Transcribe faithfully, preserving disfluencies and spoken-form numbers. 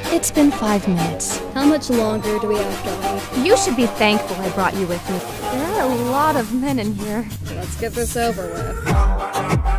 It's been five minutes. How much longer do we have to wait? You should be thankful I brought you with me. There are a lot of men in here. Let's get this over with.